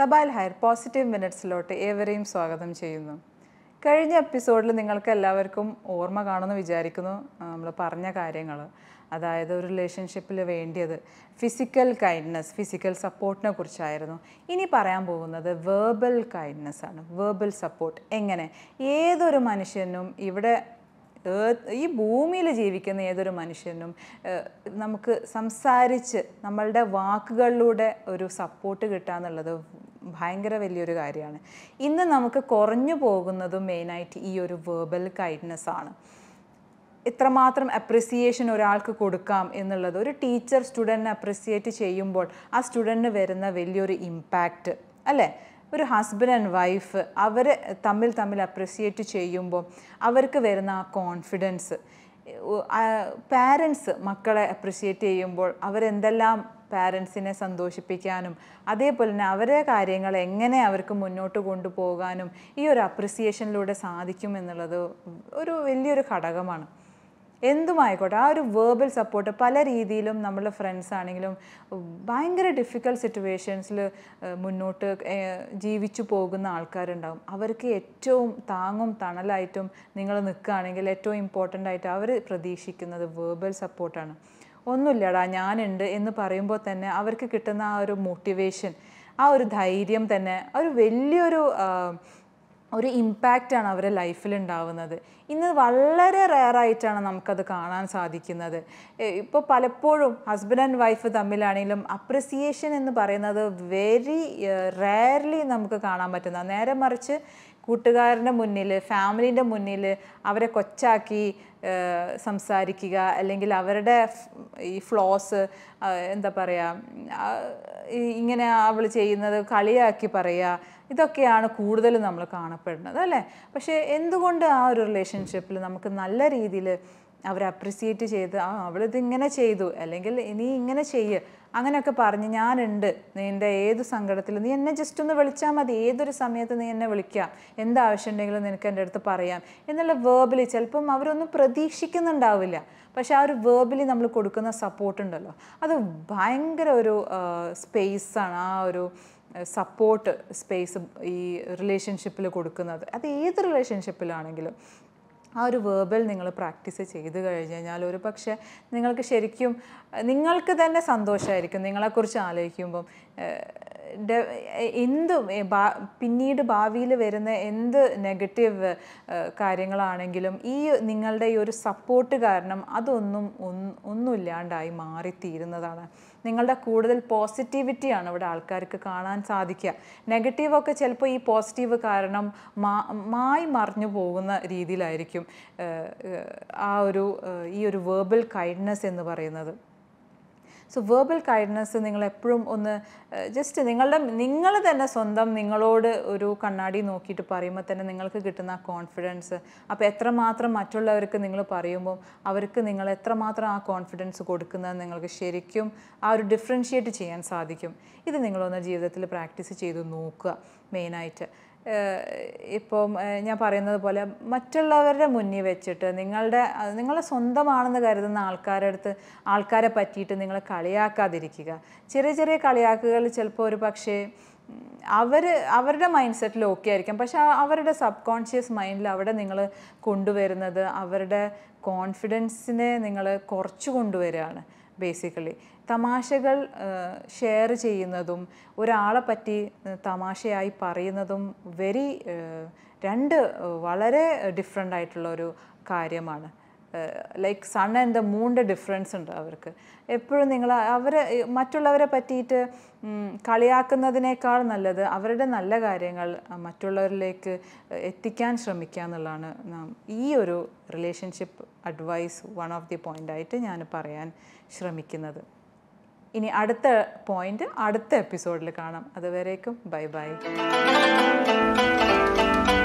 സബാൽ higher positive മിനിറ്റ്സിലോട്ട് ഏവരെയും സ്വാഗതം ചെയ്യുന്നു. കഴിഞ്ഞ എപ്പിസോഡിൽ നിങ്ങൾക്ക് എല്ലാവർക്കും ഓർമ്മ കാണുമെന്ന് വിചാരിക്കുന്നു. നമ്മൾ പറഞ്ഞ കാര്യങ്ങൾ, അതായത് ഒരു റിലേഷൻഷിപ്പിൽ വേണ്ടിയത് ഫിസിക്കൽ കൈൻഡ്നെസ്, ഫിസിക്കൽ സപ്പോർട്ടിനെ കുറിച്ചായിരുന്നു. ഇനി പറയാൻ പോകുന്നത് വേർബൽ കൈൻഡ്നെസ് ആണ്. വേർബൽ സപ്പോർട്ട് എങ്ങനെ ഏതൊരു മനുഷ്യനും ഇവിടെ ഈ ഭൂമിയിൽ ജീവിക്കുന്ന ഏതൊരു മനുഷ്യനും നമുക്ക് സംസാരിച്ച് നമ്മളുടെ വാക്കുകളിലൂടെ ഒരു സപ്പോർട്ട് കിട്ടുക എന്നുള്ളത് ഭയങ്കര വലിയൊരു കാര്യമാണ്. ഇന്ന് നമുക്ക് കുറഞ്ഞു പോകുന്നതും മെയിനായിട്ട് ഈ ഒരു വേർബൽ കൈൻഡ്നെസ് ആണ്. എത്രമാത്രം അപ്രിസിയേഷൻ ഒരാൾക്ക് കൊടുക്കാം എന്നുള്ളത്, ഒരു ടീച്ചർ സ്റ്റുഡൻറ്റിനെ അപ്രിസിയേറ്റ് ചെയ്യുമ്പോൾ ആ സ്റ്റുഡൻറ്റിന് വരുന്ന വലിയൊരു ഇമ്പാക്റ്റ് അല്ലേ. ഒരു ഹസ്ബൻഡ് ആൻഡ് വൈഫ് അവർ തമ്മിൽ അപ്രിസിയേറ്റ് ചെയ്യുമ്പോൾ അവർക്ക് വരുന്ന ആ കോൺഫിഡൻസ്, പാരൻസ് മക്കളെ അപ്രിസിയേറ്റ് ചെയ്യുമ്പോൾ അവരെന്തെല്ലാം പാരൻസിനെ സന്തോഷിപ്പിക്കാനും അതേപോലെ തന്നെ അവരുടെ കാര്യങ്ങൾ എങ്ങനെ അവർക്ക് മുന്നോട്ട് കൊണ്ടുപോകാനും ഈ ഒരു അപ്രിസിയേഷനിലൂടെ സാധിക്കും എന്നുള്ളത് ഒരു വലിയൊരു ഘടകമാണ്. എന്തുമായിക്കോട്ടെ, ആ ഒരു വേർബൽ സപ്പോർട്ട് പല രീതിയിലും നമ്മളുടെ ഫ്രണ്ട്സ് ആണെങ്കിലും ഭയങ്കര ഡിഫിക്കൽട്ട് സിറ്റുവേഷൻസിൽ മുന്നോട്ട് ജീവിച്ചു പോകുന്ന ആൾക്കാരുണ്ടാകും. അവർക്ക് ഏറ്റവും താങ്ങും തണലായിട്ടും നിങ്ങൾ നിൽക്കുകയാണെങ്കിൽ ഏറ്റവും ഇമ്പോർട്ടൻ്റ് ആയിട്ട് അവർ പ്രതീക്ഷിക്കുന്നത് വേർബൽ സപ്പോർട്ടാണ്. ഒന്നുമില്ലടാ ഞാനുണ്ട് എന്ന് പറയുമ്പോൾ തന്നെ അവർക്ക് കിട്ടുന്ന ആ ഒരു മോട്ടിവേഷൻ, ആ ഒരു ധൈര്യം തന്നെ ഒരു വലിയൊരു ഒരു ഇമ്പാക്റ്റാണ് അവരുടെ ലൈഫിൽ ഉണ്ടാവുന്നത്. ഇന്ന് വളരെ റെയറായിട്ടാണ് നമുക്കത് കാണാൻ സാധിക്കുന്നത്. ഇപ്പോൾ പലപ്പോഴും ഹസ്ബൻഡ് ആൻഡ് വൈഫ് തമ്മിലാണെങ്കിലും അപ്രിസിയേഷൻ എന്ന് പറയുന്നത് വെരി റെയർലി നമുക്ക് കാണാൻ പറ്റുന്ന, നേരെ മറിച്ച് കൂട്ടുകാരൻ്റെ മുന്നിൽ, ഫാമിലീൻ്റെ മുന്നിൽ അവരെ കൊച്ചാക്കി സംസാരിക്കുക, അല്ലെങ്കിൽ അവരുടെ ഈ ഫ്ലോസ് എന്താ പറയുക, ഇങ്ങനെ അവൾ ചെയ്യുന്നത് കളിയാക്കി പറയുക, ഇതൊക്കെയാണ് കൂടുതൽ നമ്മൾ കാണപ്പെടുന്നത് അല്ലേ. പക്ഷേ എന്തുകൊണ്ട് ആ ഒരു റിലേഷൻഷിപ്പിൽ നമുക്ക് നല്ല രീതിയിൽ അവരെ അപ്രിസിയേറ്റ് ചെയ്ത് അവളിതിങ്ങനെ ചെയ്തു, അല്ലെങ്കിൽ നീ ഇങ്ങനെ ചെയ്യ്, അങ്ങനെയൊക്കെ പറഞ്ഞ് ഞാനുണ്ട്, നിൻ്റെ ഏത് സങ്കടത്തിൽ നീ എന്നെ ജസ്റ്റ് ഒന്ന് വിളിച്ചാൽ മതി, ഏതൊരു സമയത്ത് നീ എന്നെ വിളിക്കാം, എന്താവശ്യം ഉണ്ടെങ്കിലും നിനക്ക് എൻ്റെ അടുത്ത് പറയാം എന്നുള്ള വേർബലി ചിലപ്പം അവരൊന്നും പ്രതീക്ഷിക്കുന്നുണ്ടാവില്ല. പക്ഷെ ആ ഒരു വേർബലി നമ്മൾ കൊടുക്കുന്ന സപ്പോർട്ട് ഉണ്ടല്ലോ, അത് ഭയങ്കര ഒരു സ്പേസാണ്. ആ ഒരു സപ്പോർട്ട് സ്പേസ് ഈ റിലേഷൻഷിപ്പിൽ കൊടുക്കുന്നത്, അത് ഏത് റിലേഷൻഷിപ്പിലാണെങ്കിലും ആ ഒരു വേർബൽ നിങ്ങൾ പ്രാക്ടീസ് ചെയ്ത് കഴിഞ്ഞ് കഴിഞ്ഞാൽ ഒരു പക്ഷേ നിങ്ങൾക്ക് ശരിക്കും നിങ്ങൾക്ക് തന്നെ സന്തോഷമായിരിക്കും. നിങ്ങളെക്കുറിച്ച് ആലോചിക്കുമ്പം പിന്നീട് ഭാവിയിൽ വരുന്ന എന്ത് നെഗറ്റീവ് കാര്യങ്ങളാണെങ്കിലും ഈ നിങ്ങളുടെ ഈ ഒരു സപ്പോർട്ട് കാരണം ഒന്നുമില്ലാണ്ടായി മാറിത്തീരുന്നതാണ്. നിങ്ങളുടെ കൂടുതൽ പോസിറ്റിവിറ്റിയാണ് ഇവിടെ ആൾക്കാർക്ക് കാണാൻ സാധിക്കുക. നെഗറ്റീവൊക്കെ ചിലപ്പോൾ ഈ പോസിറ്റീവ് കാരണം മറിഞ്ഞു പോകുന്ന രീതിയിലായിരിക്കും ഈ ഒരു വേർബൽ കൈൻഡ്നെസ് എന്ന് പറയുന്നത്. സോ വേർബൽ കൈൻഡ്നെസ് നിങ്ങളെപ്പോഴും ഒന്ന് ജസ്റ്റ് നിങ്ങൾ തന്നെ സ്വന്തം നിങ്ങളോട് ഒരു കണ്ണാടി നോക്കിയിട്ട് പറയുമ്പോൾ തന്നെ നിങ്ങൾക്ക് കിട്ടുന്ന കോൺഫിഡൻസ്, അപ്പോൾ എത്രമാത്രം മറ്റുള്ളവർക്ക് നിങ്ങൾ പറയുമ്പോൾ അവർക്ക് നിങ്ങൾ എത്രമാത്രം ആ കോൺഫിഡൻസ് കൊടുക്കുന്നത് നിങ്ങൾക്ക് ശരിക്കും ആ ഒരു ഡിഫറൻഷിയേറ്റ് ചെയ്യാൻ സാധിക്കും. ഇത് നിങ്ങളൊന്ന് ജീവിതത്തിൽ പ്രാക്ടീസ് ചെയ്ത് നോക്കുക. മെയിനായിട്ട് ഇപ്പം ഞാൻ പറയുന്നത് പോലെ മറ്റുള്ളവരുടെ മുന്നിൽ വെച്ചിട്ട് നിങ്ങളെ സ്വന്തമാണെന്ന് കരുതുന്ന ആൾക്കാരെ പറ്റിയിട്ട് നിങ്ങൾ കളിയാക്കാതിരിക്കുക. ചെറിയ ചെറിയ കളിയാക്കുകൾ ചിലപ്പോൾ ഒരു പക്ഷേ അവരുടെ മൈൻഡ് സെറ്റിൽ ഓക്കെ ആയിരിക്കും, പക്ഷെ അവരുടെ സബ് കോൺഷ്യസ് മൈൻഡിൽ അവിടെ നിങ്ങൾ കൊണ്ടുവരുന്നത് അവരുടെ കോൺഫിഡൻസിനെ നിങ്ങൾ കുറച്ച് കൊണ്ടുവരികയാണ്. ബേസിക്കലി തമാശകൾ ഷെയർ ചെയ്യുന്നതും ഒരാളെ പറ്റി തമാശയായി പറയുന്നതും രണ്ട് വളരെ ഡിഫറെൻ്റ് ആയിട്ടുള്ളൊരു കാര്യമാണ്. ലൈക്ക് സൺ ആൻഡ് ദ മൂണിൻ്റെ ഡിഫറൻസ് ഉണ്ട് അവർക്ക്. എപ്പോഴും നിങ്ങൾ മറ്റുള്ളവരെ പറ്റിയിട്ട് കളിയാക്കുന്നതിനേക്കാൾ നല്ലത് അവരുടെ നല്ല കാര്യങ്ങൾ മറ്റുള്ളവരിലേക്ക് എത്തിക്കാൻ ശ്രമിക്കുക എന്നുള്ളതാണ് ഈ ഒരു relationship advice one of the പോയിൻ്റായിട്ട് ഞാൻ പറയാൻ ശ്രമിക്കുന്നത്. ഇനി അടുത്ത പോയിന്റ് അടുത്ത എപ്പിസോഡിൽ കാണാം. അതുവരേക്കും ബൈ ബൈ.